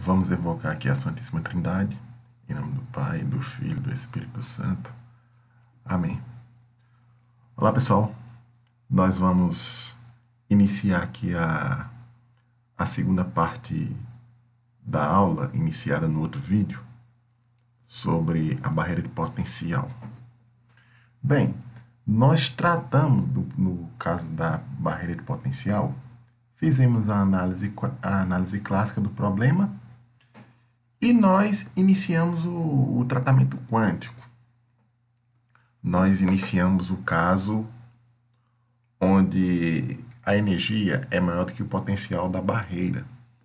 Vamos evocar aqui a Santíssima Trindade, em nome do Pai, do Filho e do Espírito Santo. Amém. Olá, pessoal. Nós vamos iniciar aqui a segunda parte da aula, iniciada no outro vídeo, sobre a barreira de potencial. Bem, nós tratamos, no caso da barreira de potencial, fizemos a análise clássica do problema e nós iniciamos o tratamento quântico. Nós iniciamos o caso onde a energia é maior do que o potencial da barreira.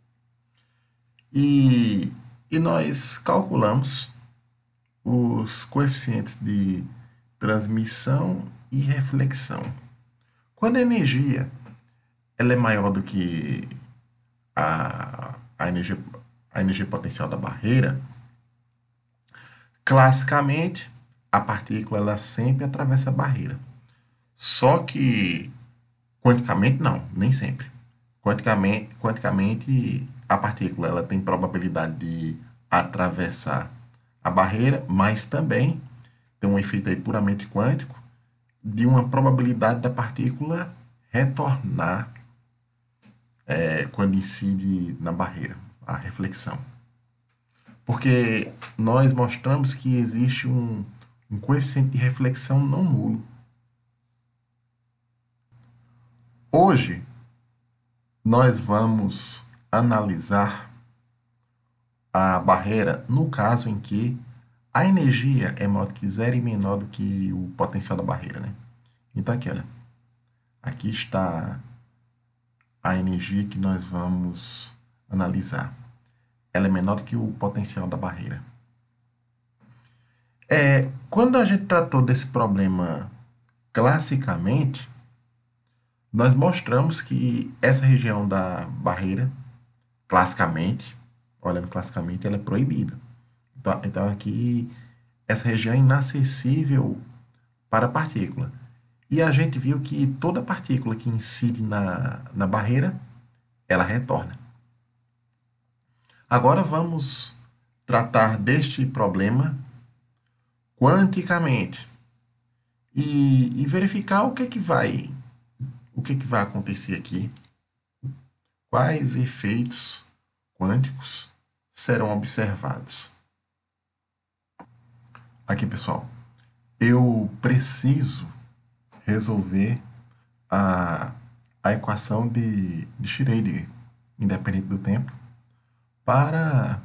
E nós calculamos os coeficientes de transmissão e reflexão. Quando a energia ela é maior do que a energia potencial da barreira, classicamente, a partícula ela sempre atravessa a barreira. Só que, quanticamente, não, nem sempre. Quanticamente, a partícula ela tem probabilidade de atravessar a barreira, mas também tem um efeito aí puramente quântico de uma probabilidade da partícula retornar quando incide na barreira, a reflexão. Porque nós mostramos que existe um coeficiente de reflexão não nulo. Hoje, nós vamos analisar a barreira no caso em que a energia é maior do que zero e menor do que o potencial da barreira, né? Então, aqui, olha. Aqui está a energia que nós vamos analisar. Ela é menor do que o potencial da barreira. Quando a gente tratou desse problema classicamente, nós mostramos que essa região da barreira, classicamente, olhando classicamente, ela é proibida. Então aqui, essa região é inacessível para a partícula. E a gente viu que toda partícula que incide na barreira, ela retorna. Agora vamos tratar deste problema quanticamente e verificar o que vai acontecer aqui, quais efeitos quânticos serão observados. Aqui, pessoal, eu preciso resolver a equação de Schrödinger, independente do tempo, para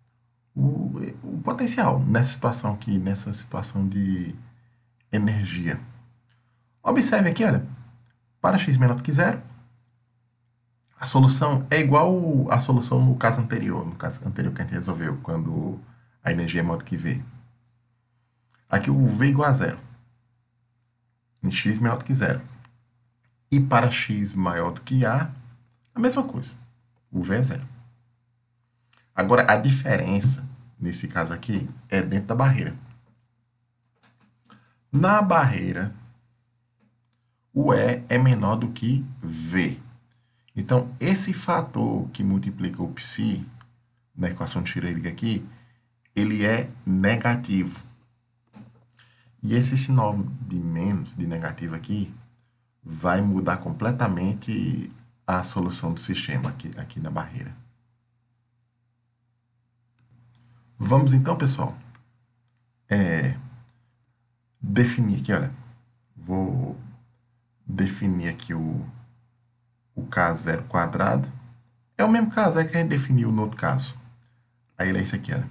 o potencial nessa situação aqui, nessa situação de energia. Observe aqui, olha, para x menor do que zero, a solução é igual à solução no caso anterior que a gente resolveu, quando a energia é maior do que V. Aqui o V é igual a zero, em x menor do que zero. E para x maior do que A mesma coisa, o V é zero. Agora, a diferença, nesse caso aqui, é dentro da barreira. Na barreira, o E é menor do que V. Então, esse fator que multiplica o psi, na equação de Schrödinger aqui, ele é negativo. E esse sinal de menos, de negativo aqui, vai mudar completamente a solução do sistema aqui na barreira. Vamos então, pessoal, definir aqui, olha, vou definir aqui o K0 quadrado. É o mesmo K0 que a gente definiu no outro caso. Aí ele é isso aqui, olha,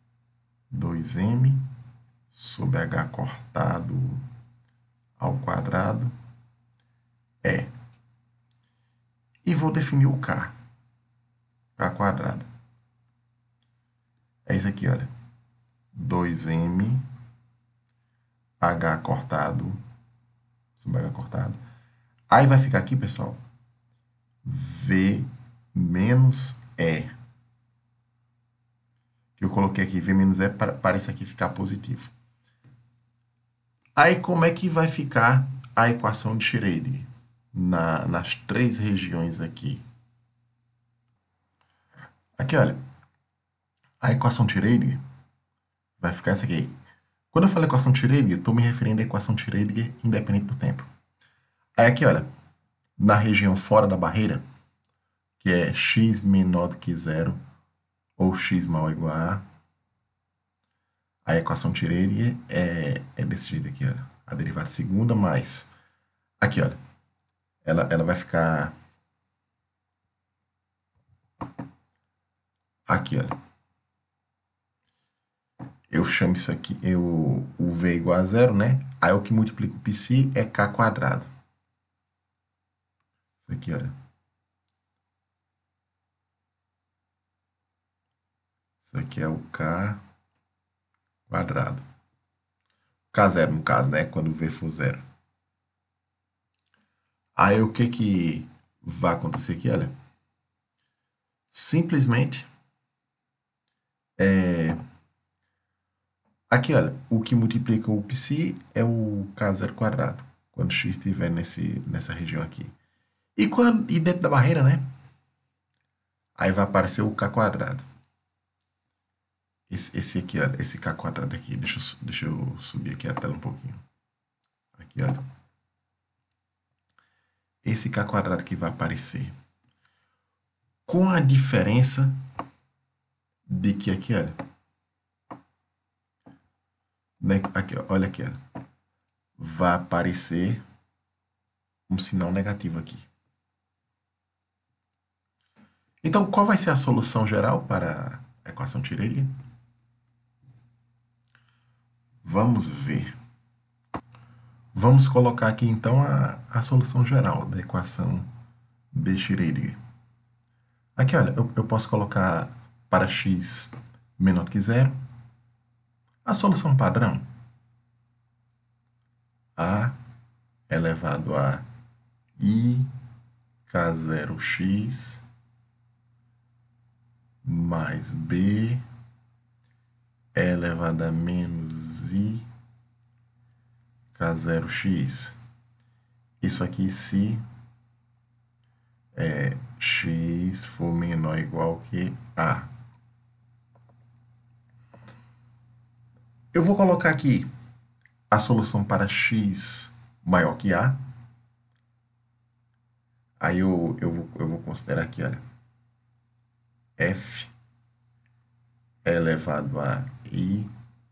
2m sobre h cortado ao quadrado e vou definir o K quadrado. É isso aqui, olha, 2m h cortado sobre h cortado. Aí vai ficar aqui, pessoal, V menos E. Que eu coloquei aqui, V menos E, para isso aqui ficar positivo. Aí, como é que vai ficar a equação de Schrödinger nas três regiões aqui? Aqui, olha, A equação de Schrödinger vai ficar essa aqui. Quando eu falo equação de Schrödinger, estou me referindo à equação de Schrödinger independente do tempo. Aí aqui, olha, na região fora da barreira, que é x menor do que zero, ou x maior ou igual a equação de Schrödinger é desse jeito aqui, olha. A derivada segunda mais... Aqui, olha. Ela vai ficar... Aqui, olha. Eu chamo isso aqui, o v igual a zero, né? Aí o que multiplica o psi é k quadrado. Isso aqui, olha. Isso aqui é o k quadrado. K0, no caso, né? Quando o v for zero. Aí o que vai acontecer aqui, olha? Simplesmente aqui, olha, o que multiplica o psi é o k0 quadrado, quando x estiver nessa região aqui. E dentro da barreira, né? Aí vai aparecer o k quadrado. Esse aqui, olha, esse k quadrado aqui, deixa eu subir aqui a tela um pouquinho. Aqui, olha. Esse k quadrado que vai aparecer. Com a diferença de que aqui, olha. Aqui, olha aqui, olha. Vai aparecer um sinal negativo aqui. Então, qual vai ser a solução geral para a equação de Schrödinger? Vamos ver. Vamos colocar aqui, então, a solução geral da equação de Schrödinger. Aqui, olha, eu posso colocar para x menor que zero a solução padrão. A elevado a i k0x mais b elevado a menos i k0x. Isso aqui se x for menor ou igual que a. Eu vou colocar aqui a solução para x maior que a. Aí eu vou considerar aqui, olha, f elevado a i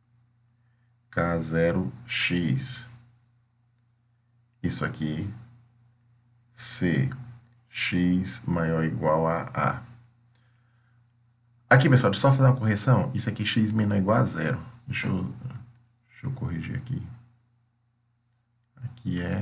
k0x. Isso aqui se x maior ou igual a a. Aqui, pessoal, deixa eu só fazer uma correção. Isso aqui, x menor ou igual a zero. Deixa eu corrigir aqui. Aqui é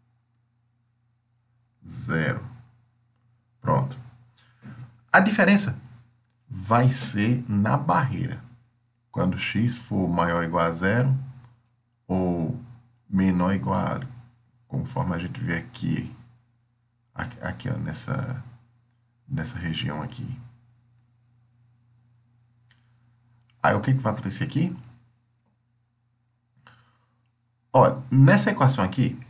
zero. Pronto. A diferença vai ser na barreira. Quando x for maior ou igual a zero ou menor ou igual a, conforme a gente vê aqui, ó, nessa região aqui. Aí o que vai acontecer aqui? Ó, nessa equação aqui,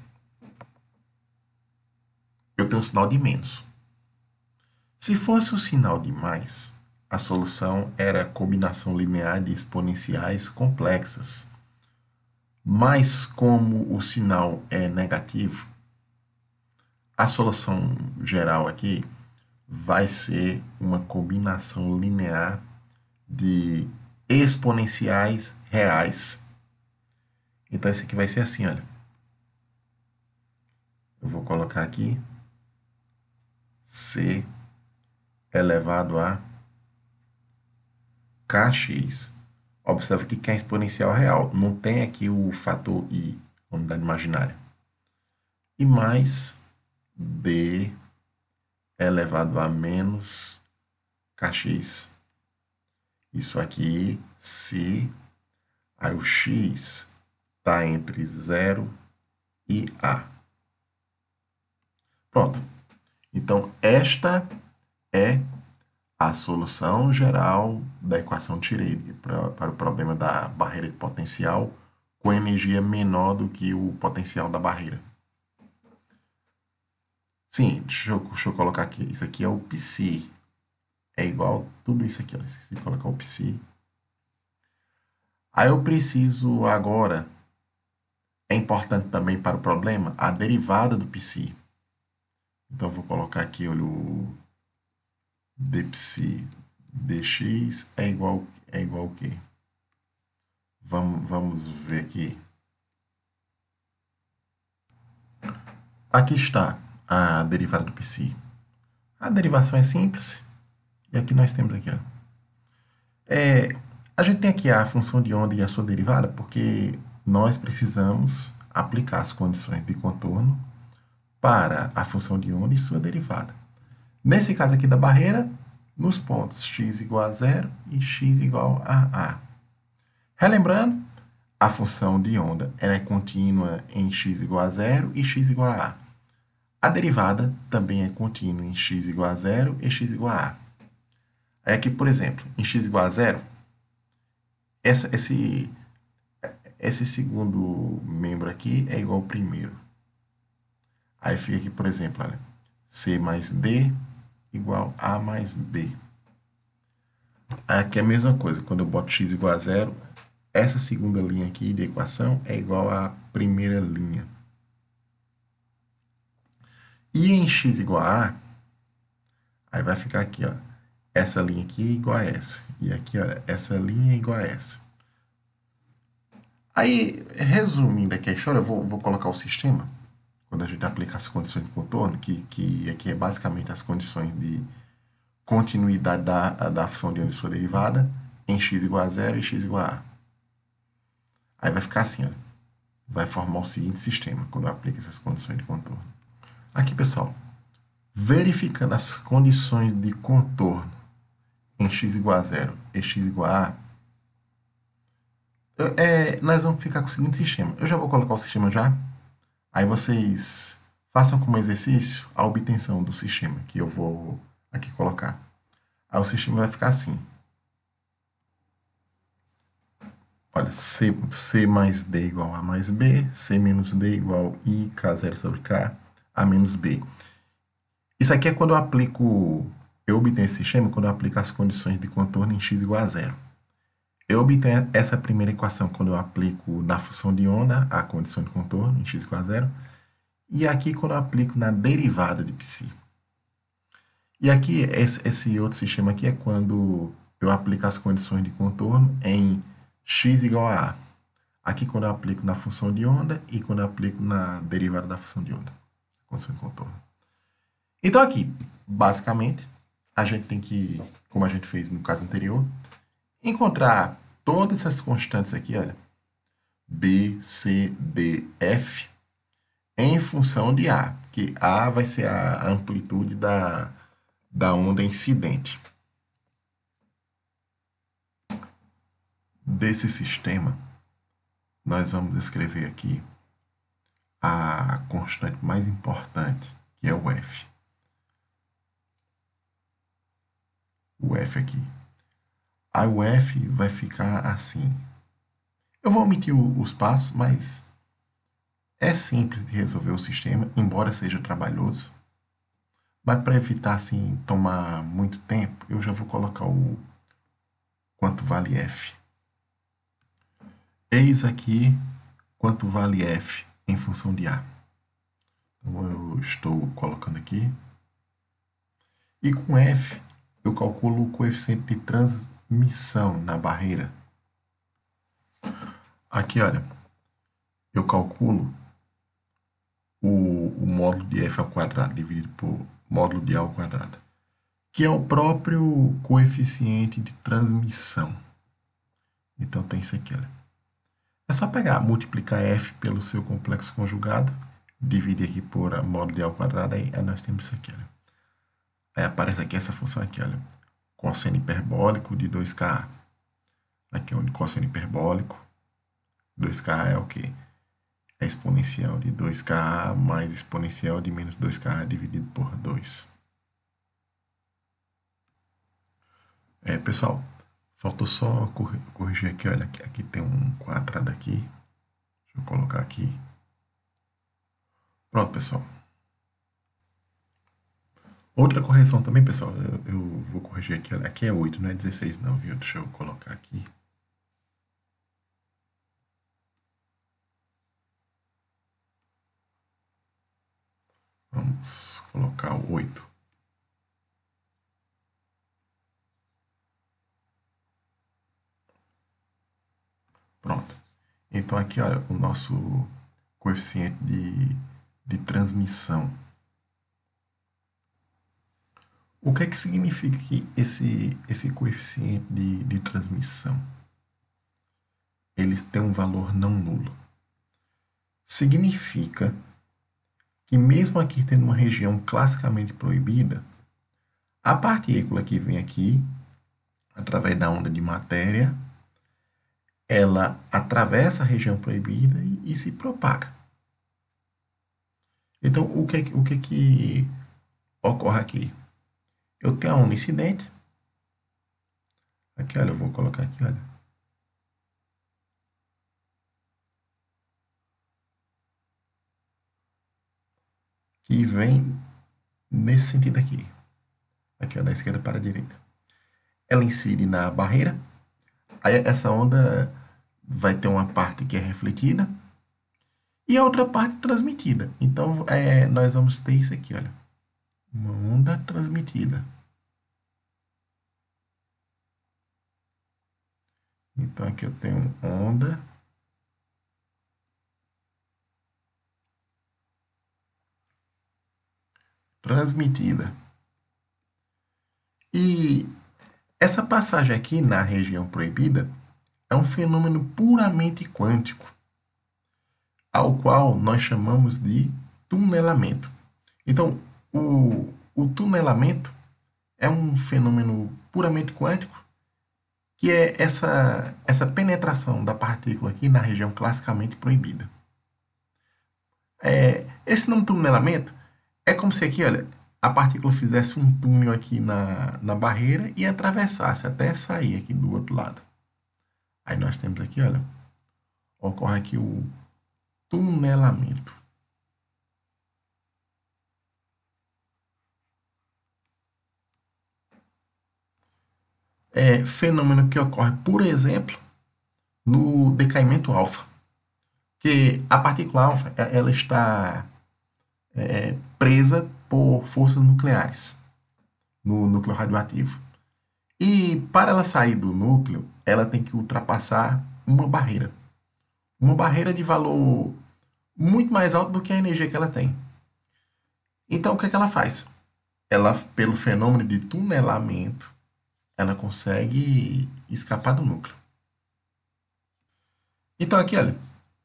eu tenho um sinal de menos. Se fosse o sinal de mais, a solução era combinação linear de exponenciais complexas. Mas como o sinal é negativo, a solução geral aqui vai ser uma combinação linear de exponenciais reais. Então, isso aqui vai ser assim, olha. Eu vou colocar aqui c elevado a kx. Observe que é exponencial real. Não tem aqui o fator i, unidade imaginária. E mais b elevado a menos kx. Isso aqui, se aí o x está entre 0 e a. Pronto. Então, esta é a solução geral da equação de Schrödinger para o problema da barreira de potencial com energia menor do que o potencial da barreira. Sim, deixa eu colocar aqui. Isso aqui é o psi. é igual a tudo isso aqui, ó. Esqueci de colocar o psi. Aí eu preciso agora, é importante também para o problema, a derivada do psi. Então eu vou colocar aqui, olha, o dψ dx é igual ao quê? Vamos ver aqui. Aqui está a derivada do psi. A derivação é simples. E aqui nós temos aqui, ó. A gente tem aqui a função de onda e a sua derivada porque nós precisamos aplicar as condições de contorno para a função de onda e sua derivada. Nesse caso aqui da barreira, nos pontos x igual a zero e x igual a a. Relembrando, a função de onda ela é contínua em x igual a zero e x igual a a. A derivada também é contínua em x igual a zero e x igual a a. Aí aqui, por exemplo, em x igual a zero, esse segundo membro aqui é igual ao primeiro. Aí fica aqui, por exemplo, olha, c mais d igual a mais b. Aqui é a mesma coisa, quando eu boto x igual a zero, essa segunda linha aqui de equação é igual à primeira linha. E em x igual a a, aí vai ficar aqui, ó, essa linha aqui é igual a essa. E aqui, olha, essa linha é igual a essa. Aí, resumindo aqui a história, eu vou colocar o sistema, quando a gente aplica as condições de contorno, que aqui é basicamente as condições de continuidade da função de onda e sua derivada, em x igual a zero e x igual a a. Aí vai ficar assim, ó, vai formar o seguinte sistema, quando eu aplico essas condições de contorno. Aqui, pessoal, verificando as condições de contorno em x igual a zero e x igual a a, nós vamos ficar com o seguinte sistema. Eu já vou colocar o sistema já. Aí vocês façam como exercício a obtenção do sistema, que eu vou aqui colocar. Aí o sistema vai ficar assim. Olha, C mais D igual a mais B, C menos D igual I, K0 sobre K, A menos B. Isso aqui é quando eu obtenho esse sistema quando eu aplico as condições de contorno em x igual a zero. Eu obtenho essa primeira equação quando eu aplico na função de onda a condição de contorno em x igual a zero. E aqui quando eu aplico na derivada de psi. E aqui, esse outro sistema aqui é quando eu aplico as condições de contorno em x igual a a. Aqui quando eu aplico na função de onda e quando eu aplico na derivada da função de onda. Condição de contorno. Então aqui, basicamente, a gente tem que, como a gente fez no caso anterior, encontrar todas essas constantes aqui, olha, B, C, D, F, em função de A, que A vai ser a amplitude da onda incidente. Desse sistema, nós vamos escrever aqui a constante mais importante, que é o F. O F aqui. Aí o F vai ficar assim. Eu vou omitir os passos, mas é simples de resolver o sistema, embora seja trabalhoso. Mas para evitar assim tomar muito tempo, eu já vou colocar o quanto vale F. Eis aqui quanto vale F em função de A. Então eu estou colocando aqui. E com F eu calculo o coeficiente de transmissão na barreira. Aqui, olha, eu calculo o módulo de f ao quadrado dividido por módulo de a ao quadrado, que é o próprio coeficiente de transmissão. Então tem isso aqui, olha. É só pegar, multiplicar f pelo seu complexo conjugado, dividir aqui por módulo de a ao quadrado, aí nós temos isso aqui, olha. Aí aparece aqui essa função aqui, olha. Cosseno hiperbólico de 2Ka. Aqui é o cosseno hiperbólico. 2Ka é o quê? É exponencial de 2Ka mais exponencial de menos 2Ka dividido por 2. Pessoal, faltou só corrigir aqui, olha, aqui tem um quadrado aqui. Deixa eu colocar aqui. Pronto, pessoal. Outra correção também, pessoal, eu vou corrigir aqui. Aqui é 8, não é 16 não, viu? Deixa eu colocar aqui. Vamos colocar o 8. Pronto. Então aqui, olha, o nosso coeficiente de transmissão. O que é que significa que esse coeficiente de transmissão? Ele tem um valor não nulo. Significa que mesmo aqui tendo uma região classicamente proibida, a partícula que vem aqui, através da onda de matéria, ela atravessa a região proibida e se propaga. Então, o que ocorre aqui? Eu tenho a onda incidente. Aqui, olha, eu vou colocar aqui, olha. Que vem nesse sentido aqui. Aqui, ó, da esquerda para a direita. Ela incide na barreira. Aí essa onda vai ter uma parte que é refletida e a outra parte transmitida. Então, nós vamos ter isso aqui, olha. Uma onda transmitida. Então, aqui eu tenho onda transmitida. E essa passagem aqui na região proibida é um fenômeno puramente quântico, ao qual nós chamamos de tunelamento. Então, o tunelamento é um fenômeno puramente quântico, que é essa penetração da partícula aqui na região classicamente proibida. Esse nome tunelamento é como se aqui, olha, a partícula fizesse um túnel aqui na barreira e atravessasse até sair aqui do outro lado. Aí nós temos aqui, olha, ocorre aqui o tunelamento. É fenômeno que ocorre, por exemplo, no decaimento alfa, que a partícula alfa ela está presa por forças nucleares no núcleo radioativo. E para ela sair do núcleo, ela tem que ultrapassar uma barreira. Uma barreira de valor muito mais alto do que a energia que ela tem. Então, o que é que ela faz? Ela, pelo fenômeno de tunelamento, ela consegue escapar do núcleo. Então, aqui, olha,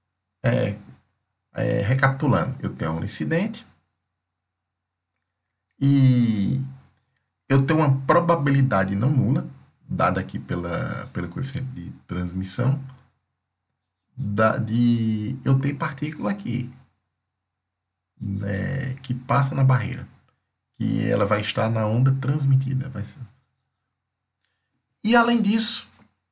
recapitulando, eu tenho um incidente e eu tenho uma probabilidade não nula, dada aqui pelo coeficiente de transmissão, de eu ter partícula aqui, né, que passa na barreira, que ela vai estar na onda transmitida. E além disso,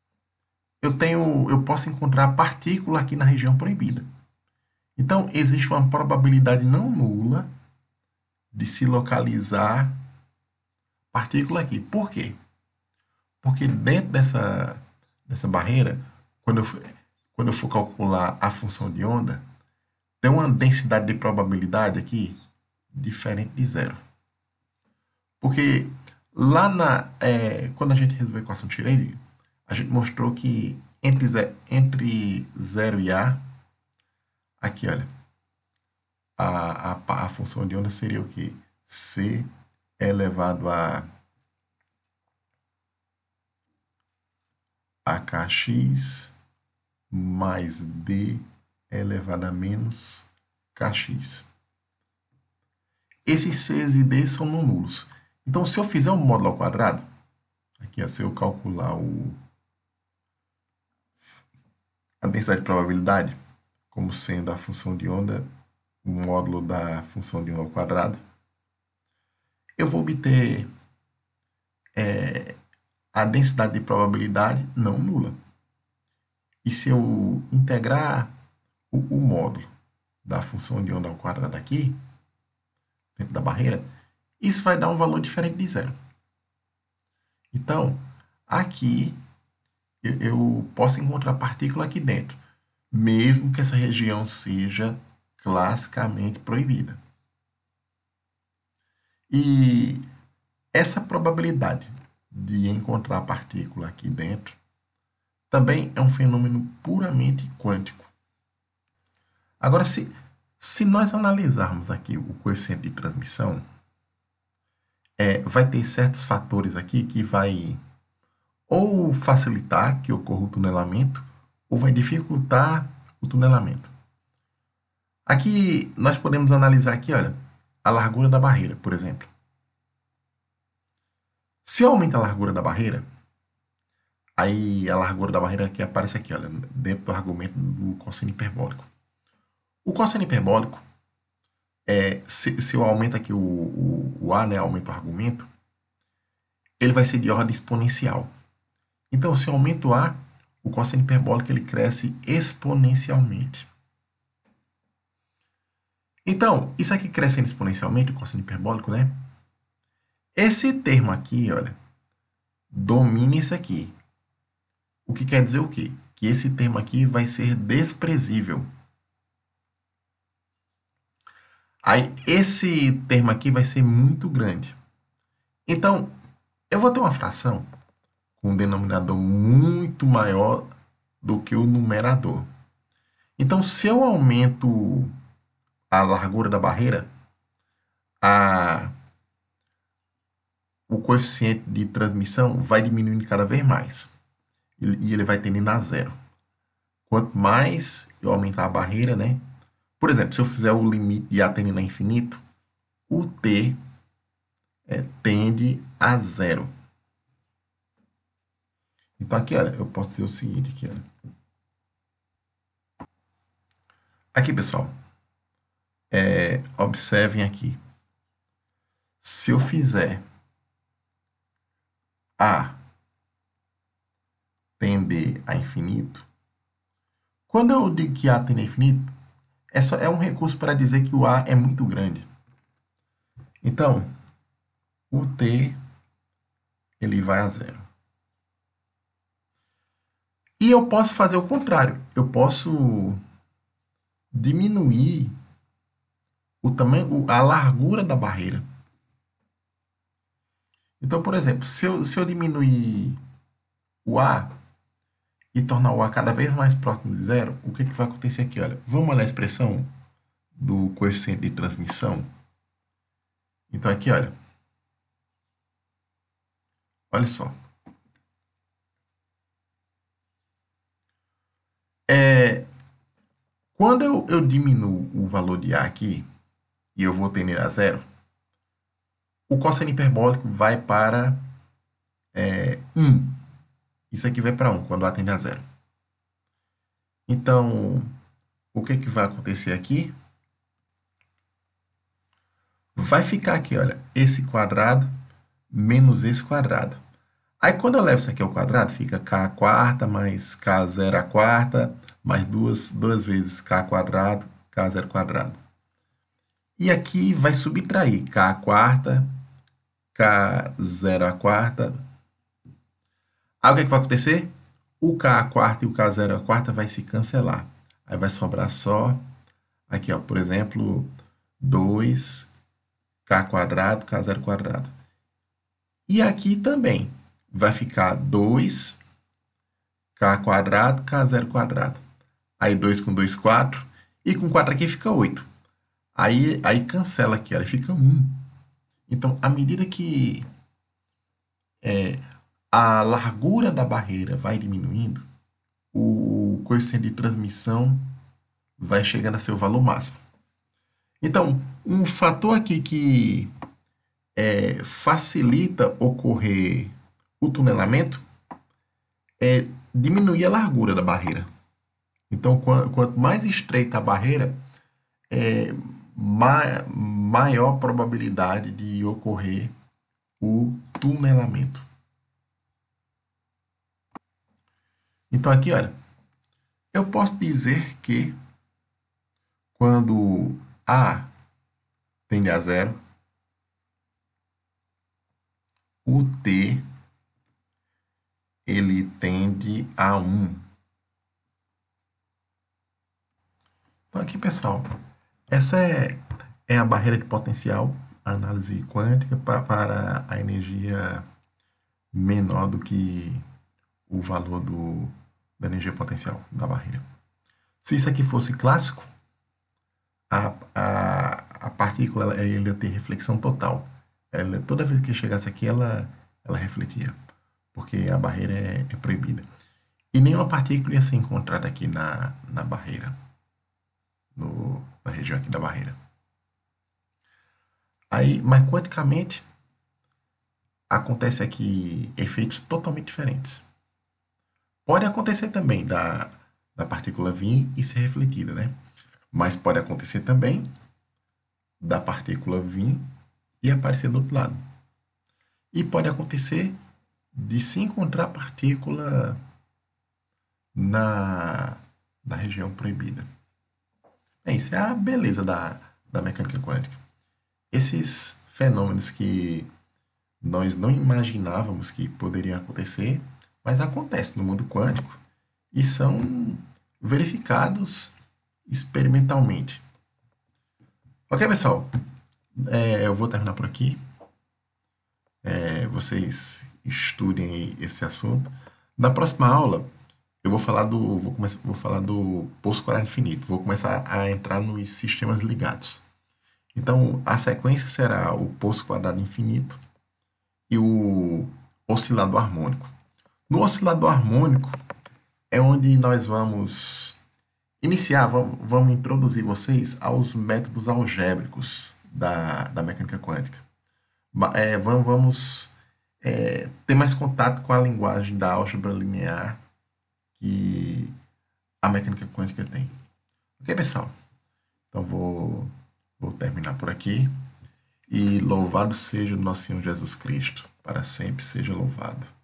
eu posso encontrar partícula aqui na região proibida. Então, existe uma probabilidade não nula de se localizar partícula aqui. Por quê? Porque dentro dessa barreira, quando eu for calcular a função de onda, tem uma densidade de probabilidade aqui diferente de zero. Porque lá quando a gente resolveu a equação de Schrödinger, a gente mostrou que entre 0 e A, aqui, olha, a função de onda seria o quê? C elevado a kx mais d elevado a menos kx. Esses c's e d's são não nulos. Então, se eu fizer um módulo ao quadrado, aqui, se eu calcular a densidade de probabilidade como sendo a função de onda, o módulo da função de onda ao quadrado, eu vou obter a densidade de probabilidade não nula. E se eu integrar o módulo da função de onda ao quadrado aqui, dentro da barreira, isso vai dar um valor diferente de zero. Então, aqui eu posso encontrar partícula aqui dentro, mesmo que essa região seja classicamente proibida. E essa probabilidade de encontrar partícula aqui dentro também é um fenômeno puramente quântico. Agora, se nós analisarmos aqui o coeficiente de transmissão, vai ter certos fatores aqui que vai ou facilitar que ocorra o tunelamento, ou vai dificultar o tunelamento. Aqui nós podemos analisar aqui, olha, a largura da barreira, por exemplo. Se eu aumentar a largura da barreira, aí a largura da barreira que aparece aqui, olha, dentro do argumento do cosseno hiperbólico. O cosseno hiperbólico, se eu aumento aqui o A, né, aumento o argumento, ele vai ser de ordem exponencial. Então, se eu aumento o A, o cosseno hiperbólico ele cresce exponencialmente. Então, isso aqui crescendo exponencialmente, o cosseno hiperbólico, né? Esse termo aqui, olha, domina isso aqui. O que quer dizer o quê? Que esse termo aqui vai ser desprezível. Aí, esse termo aqui vai ser muito grande. Então, eu vou ter uma fração com um denominador muito maior do que o numerador. Então, se eu aumento a largura da barreira, o coeficiente de transmissão vai diminuindo cada vez mais. E ele vai tendendo a zero. Quanto mais eu aumentar a barreira, né? Por exemplo, se eu fizer o limite de A tendendo a infinito, o T tende a zero. Então aqui, olha, eu posso dizer o seguinte aqui, olha. Aqui, pessoal, observem aqui. Se eu fizer A tender a infinito, quando eu digo que A tende a infinito, é um recurso para dizer que o A é muito grande. Então, o T ele vai a zero. E eu posso fazer o contrário. Eu posso diminuir o tamanho, a largura da barreira. Então, por exemplo, se eu diminuir o A e tornar o A cada vez mais próximo de zero, o que vai acontecer aqui? Olha, vamos olhar a expressão do coeficiente de transmissão. Então, aqui, olha. Olha só. Quando eu diminuo o valor de A aqui, e eu vou tender a zero, o cosseno hiperbólico vai para 1. Isso aqui vai para 1, quando A tende a zero. Então, o que vai acontecer aqui? Vai ficar aqui, olha, esse quadrado menos esse quadrado. Aí, quando eu levo isso aqui ao quadrado, fica k à quarta mais k zero à quarta, mais duas vezes k quadrado, k zero quadrado. E aqui vai subtrair k à quarta, k zero à quarta. Aí, o que vai acontecer? O k à quarta e o k zero à quarta vai se cancelar. Aí vai sobrar só, aqui, ó, por exemplo, 2k quadrado, k zero quadrado. E aqui também vai ficar 2k quadrado, k zero quadrado. Aí 2 com 2, 4. E com 4 aqui fica 8. Aí cancela aqui, aí fica 1. Então, à medida que a largura da barreira vai diminuindo, o coeficiente de transmissão vai chegando a seu valor máximo. Então, um fator aqui que facilita ocorrer o tunelamento é diminuir a largura da barreira. Então, quanto mais estreita a barreira, maior probabilidade de ocorrer o tunelamento. Então, aqui, olha, eu posso dizer que quando A tende a zero, o T ele tende a 1. Então aqui, pessoal, essa é a barreira de potencial, a análise quântica para a energia menor do que o valor da energia potencial da barreira. Se isso aqui fosse clássico, a partícula ela ia ter reflexão total. Toda vez que chegasse aqui, ela refletia, porque a barreira é proibida. E nenhuma partícula ia ser encontrada aqui na barreira, na região aqui da barreira. Aí, mas quanticamente, acontece aqui efeitos totalmente diferentes. Pode acontecer também da partícula vir e ser refletida, né? Mas pode acontecer também da partícula vir e aparecer do outro lado. E pode acontecer de se encontrar partícula na região proibida. Isso é a beleza da mecânica quântica. Esses fenômenos que nós não imaginávamos que poderiam acontecer, mas acontecem no mundo quântico e são verificados experimentalmente. Ok, pessoal? Eu vou terminar por aqui. Vocês estudem esse assunto. Na próxima aula, eu vou falar do poço quadrado infinito. Vou começar a entrar nos sistemas ligados. Então, a sequência será o poço quadrado infinito e o oscilador harmônico. No oscilador harmônico é onde nós vamos iniciar, vamos introduzir vocês aos métodos algébricos da mecânica quântica. Vamos ter mais contato com a linguagem da álgebra linear que a mecânica quântica tem. Ok, pessoal? Então, vou terminar por aqui. E louvado seja o nosso Senhor Jesus Cristo. Para sempre seja louvado.